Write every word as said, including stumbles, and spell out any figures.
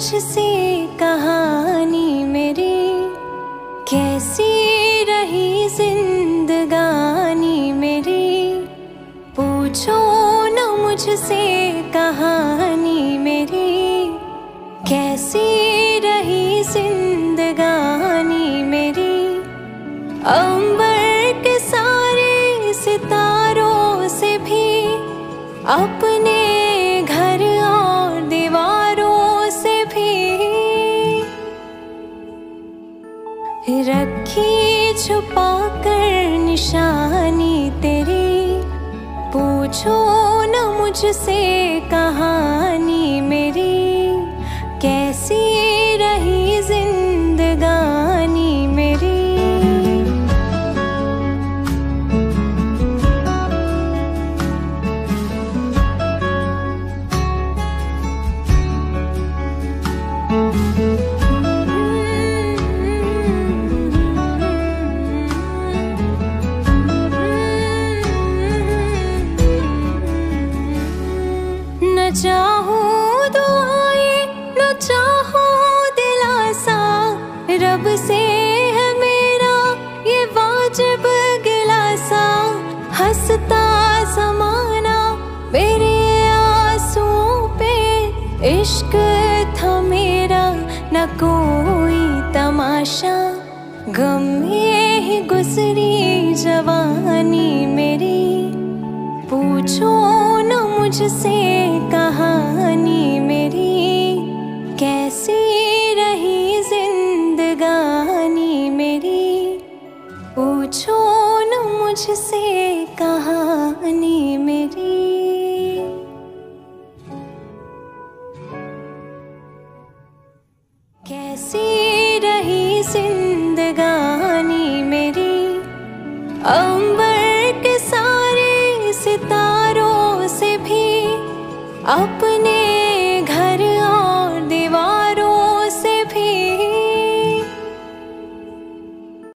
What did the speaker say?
मुझसे कहानी मेरी, कैसी रही जिंदगानी मेरी। पूछो न मुझसे कहानी मेरी, कैसी रही जिंदगानी मेरी। अंबर के सारे सितारों से भी, अपने घर और दीवारों से भी, रखी छुपा कर निशानी तेरी। पूछो न मुझसे कहानी मेरी, कैसी रही जिंदगानी मेरी। न चाहूं दुआएं न चाहूं दिलासा, रब से है मेरा ये वाजिब गिलासा। हंसता ज़माना मेरे आंसुओं पे, इश्क था मेरा न कोई तमाशा। गम ये ही गुजरी जवानी मेरी। पूछो न मुझसे कहानी मेरी, कैसी रही जिंदगानी मेरी। पूछो न मुझसे कहानी मेरी। कैसी रही जिंदगानी मेरी। अंबर के सारे सितारों से भी, अपने